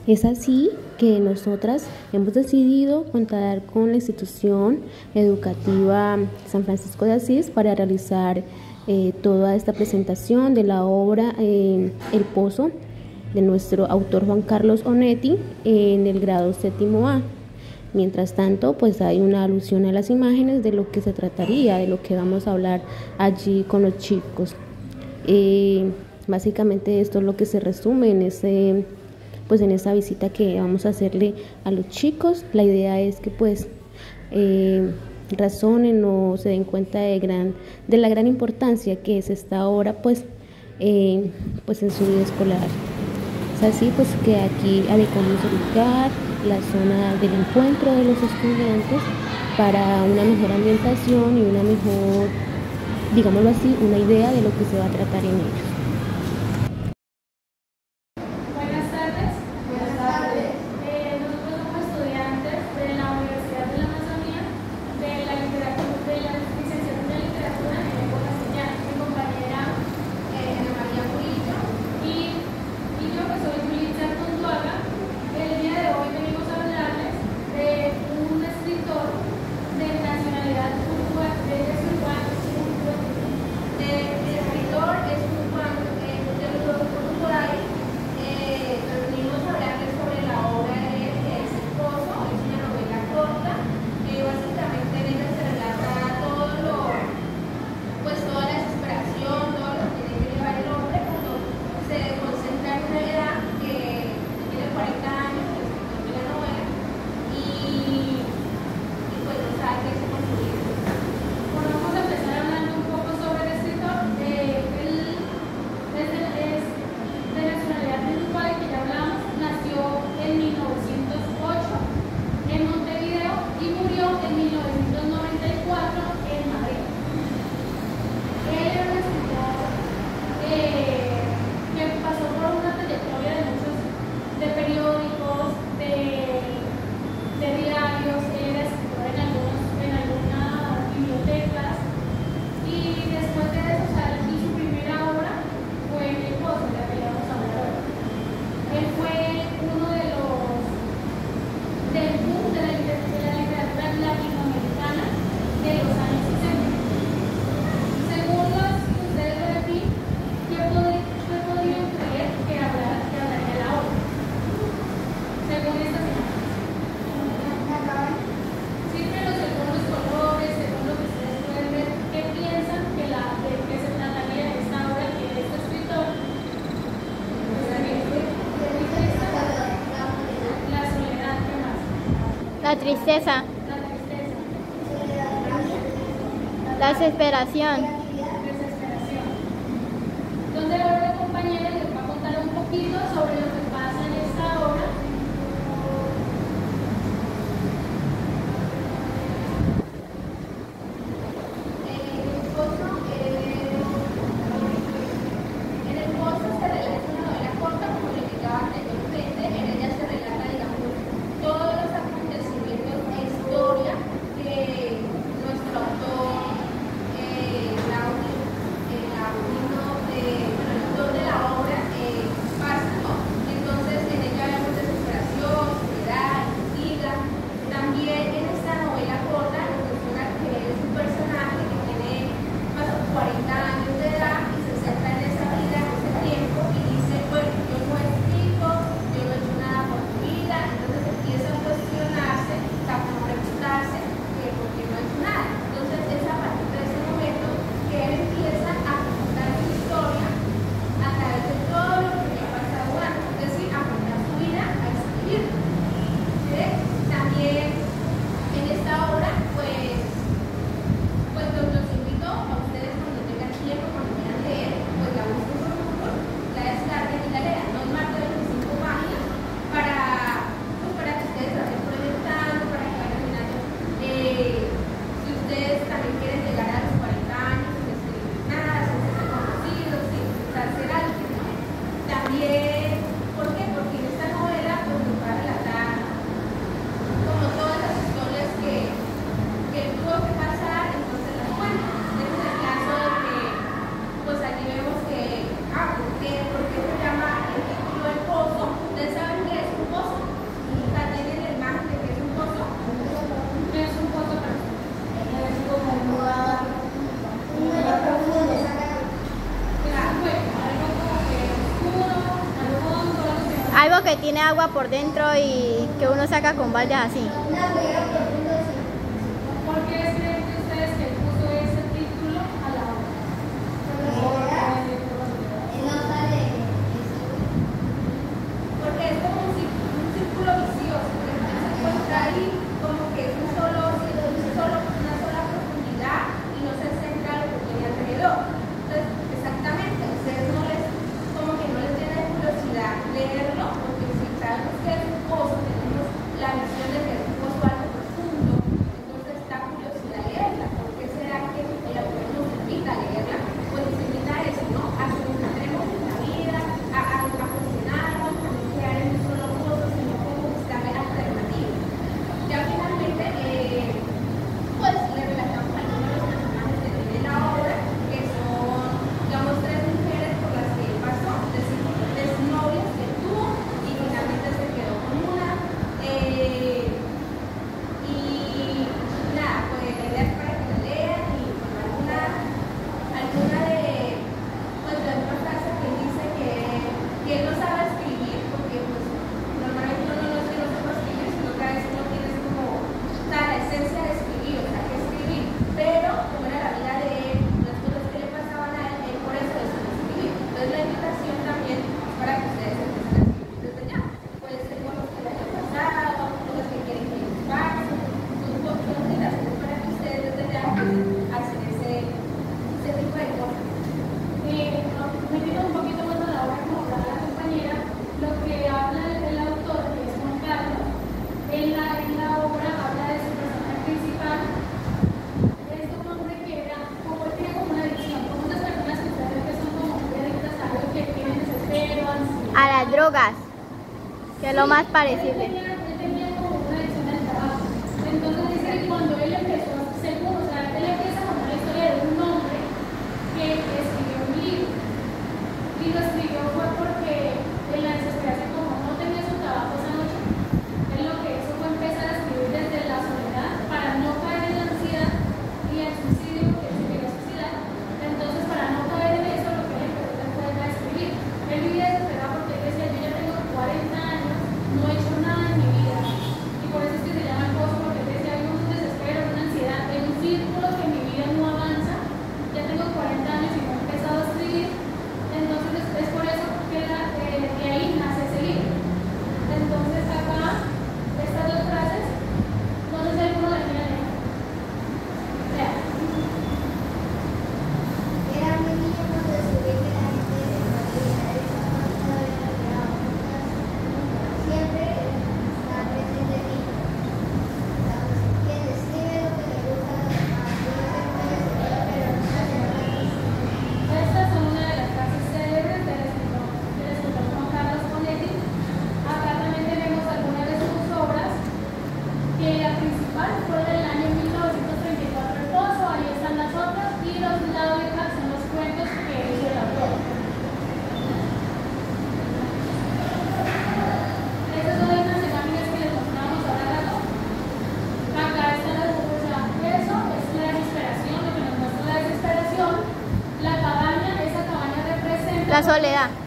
Es así que nosotras hemos decidido contar con la institución educativa San Francisco de Asís para realizar toda esta presentación de la obra El Pozo de nuestro autor Juan Carlos Onetti en el grado séptimo A. Mientras tanto, pues hay una alusión a las imágenes de lo que se trataría, de lo que vamos a hablar allí con los chicos. Básicamente esto es lo que se resume en esa visita que vamos a hacerle a los chicos. La idea es que razonen o se den cuenta de la gran importancia que es esta obra en su vida escolar. Es así que aquí adecuamos el lugar, la zona del encuentro de los estudiantes para una mejor ambientación y una mejor, digámoslo así, una idea de lo que se va a tratar en ellos. Buenas tardes. Buenas tardes. Nosotros somos estudiantes de la Universidad de la Amazonía de la licenciatura de literatura en lengua castellana. Mi compañera Ana María Murillo. y yo que soy Julissa Conduaga. El día de hoy venimos a hablarles de un escritor de nacionalidad uruguaya. El escritor es Juan Uruguay. Venimos a hablarles sobre la obra de él, que es El Pozo. Es una novela corta que básicamente en ella se relata toda la desesperación, todo lo que tiene que llevar el hombre cuando se concentra en una edad que tiene 40 años, el escritor de la novela, y pues no sabe qué se construye. Bueno, vamos a empezar hablando un poco sobre el escritor. Él es de nacionalidad uruguaya, que ya hablamos. Nació en 1908 en Montevideo y murió en 1994 en Madrid. Él era un escritor que pasó por una trayectoria de periódicos, de diarios. Él era escritor en algunas bibliotecas, y después de eso salió su primera obra fue El Pozo, de la que le vamos a hablar hoy. Él fue uno del boom de la literatura latinoamericana de los años 60. Según ustedes de aquí, ¿qué podrían creer que hablaría la obra? Según estas imágenes. Siempre según los colores, según lo que ustedes pueden ver, ¿qué piensan que se trataría de esta obra que de este escritor? La soledad, ¿qué más? La tristeza, La tristeza, la desesperación. desesperación. Entonces ahora la compañera les va a contar un poquito sobre lo que pasa en esta obra. En El Pozo se relata una novela corta, como le indicaba anteriormente. En ella se relata, digamos, todos los acontecimientos de historia que nuestro autor, la unión de Algo que tiene agua por dentro y que uno saca con baldas así. ¿Por qué creen ustedes que él puso ese título a la obra? Porque es como un círculo vicioso. Entonces se encuentra ahí como que es una sola profundidad y no se centra lo que tiene alrededor. Entonces, exactamente, a ustedes como que no les tiene curiosidad leerlo, porque si sabemos que es un pozo, tenemos la visión de que es un pozo algo profundo, entonces está curiosidad leerla. ¿Por qué será que el autor nos invita a leerla? Pues nos invita a eso, ¿no? A que nos centremos en la vida, a cuestionarnos, a no quedar en un solo pozo, sino como buscar alternativas. Ya finalmente, pues le relatamos algunos de los personajes que tiene la obra, que son, digamos, tres mujeres por las que él pasó, tres novias que tuvo y finalmente se quedó con una. Y nada, pues la idea es para que la lean y con alguna de una frase que dice que él no sabe escribir, porque pues normalmente uno no es que no sepa escribir, sino que a veces uno tiene como la esencia de escribir, o sea, que escribir, pero como era la vida de él, las cosas que le pasaban a él por eso decidió escribir. Entonces la invitación también es para que ustedes empiecen a escribir desde ya. Puede ser cosas que les hayan pasado, cosas que quieren que les pasen, son invitaciones para que ustedes desde ya empiecen a hacer ese tipo de cosas. Metiendo un poquito más a la obra, como hablaba la compañera, lo que habla el autor, que es Juan Carlos, en la obra habla de su personaje principal. Es un hombre que tiene como una adicción, como muchas personas que ustedes ven que son como muy adictas a algo que tienen desespero, ansiedad. A las drogas, que es lo más Él parecible. tenía como una adicción al trabajo. Entonces dice que cuando él empezó, según, o sea, él empieza a contar la historia de un hombre que escribió un libro. Y lo escribió fue porque en la desesperación, como no tenía su trabajo esa noche, él lo que hizo fue empezar a escribir desde la soledad para no caer en la ansiedad y el suicidio, porque él se quería suicidar. Entonces, para no caer en eso, lo que él empezó fue a escribir. Él vivía desesperado porque él decía: yo ya tengo 40 años, no he hecho nada en mi vida. Y por eso es que se llama el pozo, porque él decía: hay un desespero, una ansiedad, hay un círculo que en mi vida no avanza. Ya tengo 40 años y no he empezado a escribir. Entonces es por eso que de ahí nace ese libro. Entonces acá, estas dos frases, no sé si alguno la quiere leer. Lea. Era muy niño cuando descubrí que la gente de María siempre está presente en mí. Quien escribe lo que le gusta a los demás, pero no hace nada. Estas son una de las frases célebres del escritor Juan Carlos Onetti. Acá también tenemos algunas de sus obras, que la principal fue del año 1934, El Pozo. Ahí están las otras, y los Laudecas son los cuentos que hizo el autor. Estas son las imágenes que les mostramos ahora rato. Acá están las cosas. Eso es la desesperación, lo que nos muestra la desesperación. La cabaña, esa cabaña representa La soledad.